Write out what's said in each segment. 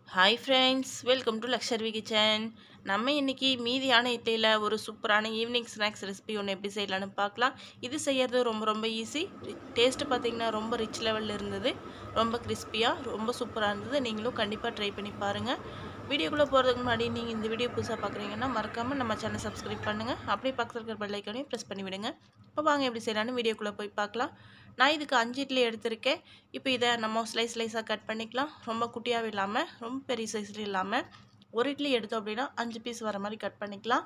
Hi friends, welcome to laksharvikitchen. நம்ம இன்னைக்கு மீதியான இட்லியில் ஒரு சூப்பரான ஈவினிங் ஸ்நாக்ஸ் ரெசிபி ஒன்று எப்படி செய்யலான்னு பார்க்கலாம். இது செய்யறது ரொம்ப ஈஸி. டேஸ்ட் பார்த்தீங்கன்னா ரொம்ப ரிச் லெவலில் இருந்தது. ரொம்ப கிறிஸ்பியாக ரொம்ப சூப்பராக இருந்தது. நீங்களும் கண்டிப்பாக ட்ரை பண்ணி பாருங்கள். வீடியோக்குள்ளே போகிறதுக்கு முன்னாடி நீங்கள் இந்த வீடியோ புதுசாக பார்க்குறீங்கன்னா மறக்காமல் நம்ம சேனல் சப்ஸ்கிரைப் பண்ணுங்கள். அப்படியே பக்கத்தில் இருக்கிற பெல் ஐக்கானையும் ப்ரெஸ் பண்ணி விடுங்க. இப்போ வாங்க எப்படி செய்யலான்னு வீடியோக்குள்ளே போய் பார்க்கலாம். நான் இதுக்கு 5 இட்லி எடுத்திருக்கேன். இப்போ இதை நம்ம ஸ்லைஸாக கட் பண்ணிக்கலாம். ரொம்ப குட்டியாகவும் இல்லாமல் ரொம்ப பெரிய சைஸ்ல இல்லாமல் ஒரு இட்லி எடுத்தோம் அப்படின்னா 5 பீஸ் வர மாதிரி கட் பண்ணிக்கலாம்.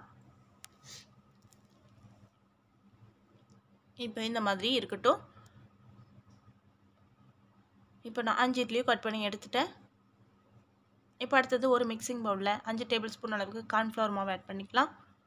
இப்போ இந்த மாதிரி இருக்கட்டும். இப்போ நான் 5 இட்லியும் கட் பண்ணி எடுத்துட்டேன். இப்போ அடுத்தது ஒரு மிக்சிங் பவுலில் 5 டேபிள் ஸ்பூன் அளவுக்கு கார்ன்ஃப்ளவர் மாவு ஆட் பண்ணிக்கலாம்.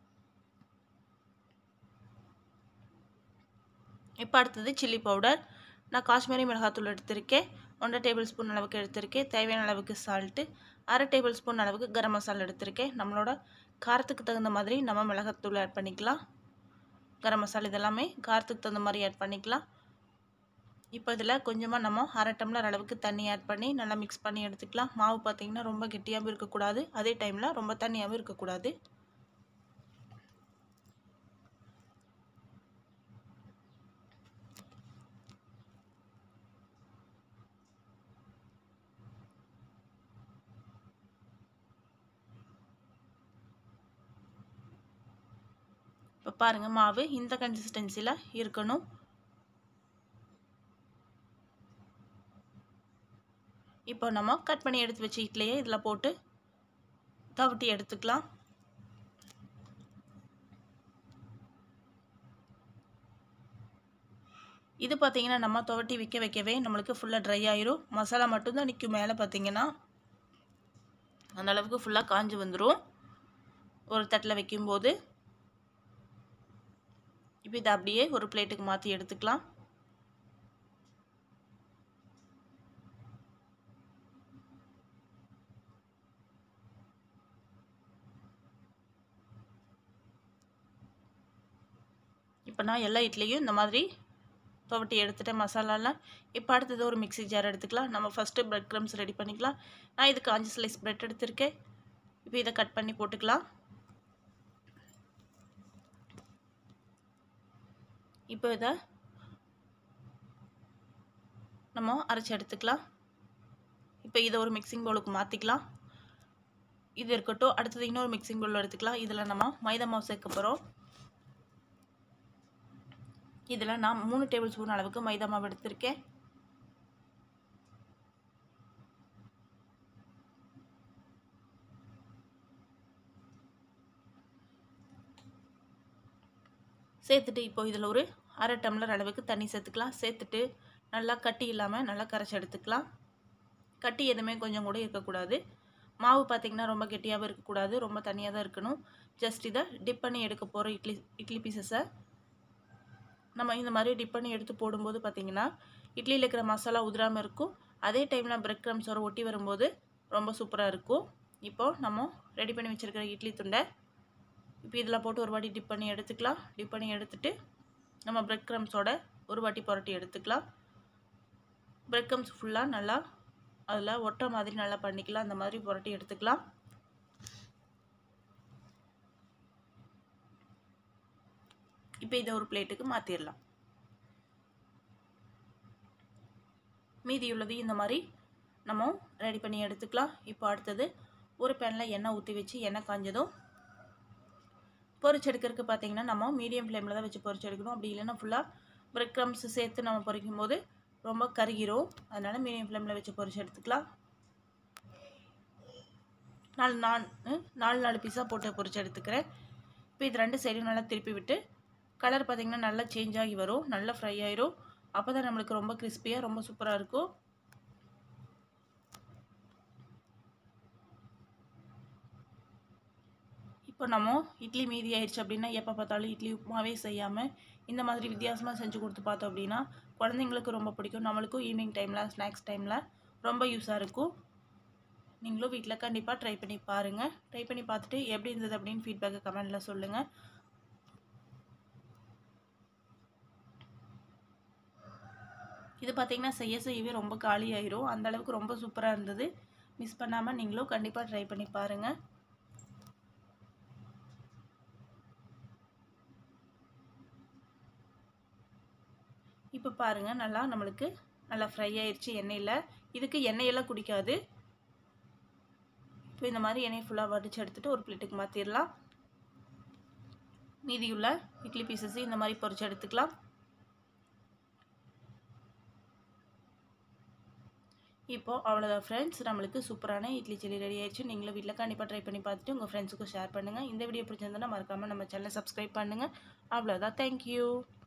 இப்போ அடுத்தது சில்லி பவுடர். நான் காஷ்மீரி மிளகாத்தூள் எடுத்திருக்கேன். 1 டேபிள் ஸ்பூன் அளவுக்கு எடுத்திருக்கேன். தேவையான அளவுக்கு சால்ட்டு, 1/2 டேபிள் ஸ்பூன் அளவுக்கு கரம் மசாலா எடுத்திருக்கேன். நம்மளோட காரத்துக்கு தகுந்த மாதிரி நம்ம மிளகாத்தூள் ஆட் பண்ணிக்கலாம். கரம் மசாலா இதெல்லாமே காரத்துக்கு தகுந்த மாதிரி ஆட் பண்ணிக்கலாம். இப்போ இதில் கொஞ்சமாக நம்ம 1/2 டம்ளர் அளவுக்கு தண்ணி ஆட் பண்ணி நல்லா மிக்ஸ் பண்ணி எடுத்துக்கலாம். மாவு பார்த்திங்கன்னா ரொம்ப கெட்டியாகவும் இருக்கக்கூடாது, அதே டைமில் ரொம்ப தண்ணியாகவும் இருக்கக்கூடாது. இப்போ பாருங்கள், மாவு இந்த கன்சிஸ்டன்சியில் இருக்கணும். இப்போ நம்ம கட் பண்ணி எடுத்து வச்ச இட்லியை இதில் போட்டு தவிட்டி எடுத்துக்கலாம். இது பார்த்தீங்கன்னா நம்ம துவட்டி வைக்கவே நம்மளுக்கு ஃபுல்லாக ட்ரை ஆயிரும். மசாலா மட்டும்தான் நிற்கும் மேலே பார்த்தீங்கன்னா. அந்த அளவுக்கு ஃபுல்லாக காஞ்சி வந்துடும் ஒரு தட்டில் வைக்கும்போது. இப்போ இதை அப்படியே ஒரு பிளேட்டுக்கு மாற்றி எடுத்துக்கலாம். இப்போ நான் எல்லா இட்லியும் இந்த மாதிரி துவட்டி எடுத்துட்டேன் மசாலாலாம். இப்போ அடுத்தது ஒரு மிக்ஸி ஜார் எடுத்துக்கலாம். நம்ம ஃபஸ்ட்டு பிரெட் க்ரம்ஸ் ரெடி பண்ணிக்கலாம். நான் இதுக்கு 5 ஸ்லைஸ் பிரெட் எடுத்திருக்கேன். இப்போ இதை கட் பண்ணி போட்டுக்கலாம். இப்போ இதை நம்ம அரைச்சி எடுத்துக்கலாம். இப்போ இதை ஒரு மிக்சிங் பவுலுக்கு மாற்றிக்கலாம். இது இருக்கட்டும். அடுத்தது இன்னொரு மிக்சிங் பவுல் எடுத்துக்கலாம். இதில் நம்ம மைதா மாவு சேர்க்க போகிறோம். இதில் நான் 3 டேபிள் ஸ்பூன் அளவுக்கு மைதா மாவு எடுத்திருக்கேன். சேர்த்துட்டு இப்போ இதில் ஒரு 1/2 டம்ளர் அளவுக்கு தண்ணி சேர்த்துக்கலாம். சேர்த்துட்டு நல்லா கட்டி இல்லாமல் நல்லா கரைச்சி எடுத்துக்கலாம். கட்டி எதுவுமே கொஞ்சம் கூட இருக்கக்கூடாது. மாவு பார்த்திங்கன்னா ரொம்ப கெட்டியாகவும் இருக்கக்கூடாது, ரொம்ப தண்ணியாக தான் இருக்கணும். ஜஸ்ட் இதை டிப் பண்ணி எடுக்க போகிற இட்லி பீசஸை நம்ம இந்த மாதிரி டிப் பண்ணி எடுத்து போடும்போது பார்த்திங்கன்னா இட்லியில் இருக்கிற மசாலா உதிராமல் இருக்கும். அதே டைமில் பிரெட் க்ரம்ஸோட ஒட்டி வரும்போது ரொம்ப சூப்பராக இருக்கும். இப்போது நம்ம ரெடி பண்ணி வச்சுருக்கிற இட்லி துண்டை இப்போ இதில் போட்டு ஒரு வாட்டி டிப் பண்ணி எடுத்துக்கலாம். டிப் பண்ணி எடுத்துட்டு நம்ம பிரெட் க்ரம்ஸோட ஒரு வாட்டி புரட்டி எடுத்துக்கலாம். பிரெட் க்ரம்ஸ் ஃபுல்லாக நல்லா அதில் ஒட்டுற மாதிரி நல்லா பண்ணிக்கலாம். அந்த மாதிரி புரட்டி எடுத்துக்கலாம். இப்போ இதை ஒரு பிளேட்டுக்கு மாற்றிடலாம். மீதி உள்ளது இந்த மாதிரி நம்ம ரெடி பண்ணி எடுத்துக்கலாம். இப்போ அடுத்தது ஒரு பேனில் எண்ணெய் ஊற்றி வச்சு எண்ணெய் காஞ்சதும் பொரிச்செடுக்கிறதுக்கு பார்த்தீங்கன்னா நம்ம மீடியம் ஃப்ளேமில் தான் வச்சு பொரிச்செடுக்கணும். அப்படி இல்லைன்னா ஃபுல்லாக பிரெட் க்ரம்ஸ் சேர்த்து நம்ம பொரிக்கும் போது ரொம்ப கருகிரும். அதனால் மீடியம் ஃப்ளேமில் வச்சு பொரிச்சு எடுத்துக்கலாம். 4 பீஸாக போட்டு பொரிச்சு எடுத்துக்கிறேன். இப்போ இது 2 சைடும் நல்லா திருப்பி விட்டு கலர் பார்த்திங்கன்னா நல்லா சேஞ்ச் ஆகி வரும், நல்லா ஃப்ரை ஆயிரும். அப்போ தான் நம்மளுக்கு ரொம்ப கிறிஸ்பியாக ரொம்ப சூப்பராக இருக்கும். இப்போ நம்ம இட்லி மீதி ஆயிடுச்சு அப்படின்னா எப்போ பார்த்தாலும் இட்லி உப்புமாவே செய்யாமல் இந்த மாதிரி வித்தியாசமாக செஞ்சு கொடுத்து பார்த்தோம் அப்படின்னா குழந்தைங்களுக்கு ரொம்ப பிடிக்கும். நம்மளுக்கும் ஈவினிங் டைமில் ஸ்நாக்ஸ் டைமில் ரொம்ப யூஸாக இருக்கும். நீங்களும் வீட்டில் கண்டிப்பாக ட்ரை பண்ணி பாருங்கள். ட்ரை பண்ணி பார்த்துட்டு எப்படி இருந்தது அப்படின்னு ஃபீட்பேக்கை கமெண்டில் சொல்லுங்கள். இது பார்த்திங்கன்னா செய்யவே ரொம்ப காலி ஆயிரும். அந்தளவுக்கு ரொம்ப சூப்பராக இருந்தது. மிஸ் பண்ணாமல் நீங்களும் கண்டிப்பாக ட்ரை பண்ணி பாருங்கள். இப்போ பாருங்கள், நம்மளுக்கு நல்லா ஃப்ரை ஆயிடுச்சு எண்ணெயில். இதுக்கு எண்ணெயெல்லாம் குடிக்காது. இப்போ இந்த மாதிரி எண்ணெய் ஃபுல்லாக வடித்து எடுத்துகிட்டு ஒரு பிளேட்டுக்கு மாற்றிடலாம். மீதியுள்ள இட்லி பீசஸ் இந்த மாதிரி பொரிச்சு எடுத்துக்கலாம். இப்போது அவ்வளோதான் ஃப்ரெண்ட்ஸ், நம்மளுக்கு சூப்பரான இட்லி சில்லி ரெடி ஆயிடுச்சு. நீங்களும் வீட்டில் கண்டிப்பாக ட்ரை பண்ணி பார்த்துட்டு உங்கள் ஃப்ரெண்ட்ஸுக்கும் ஷேர் பண்ணுங்கள். இந்த வீடியோ பிடிச்சிருந்தோன்னா மறக்காமல் நம்ம சேனலை சப்ஸ்கிரைப் பண்ணுங்கள். அவ்வளோதான், தேங்க்யூ.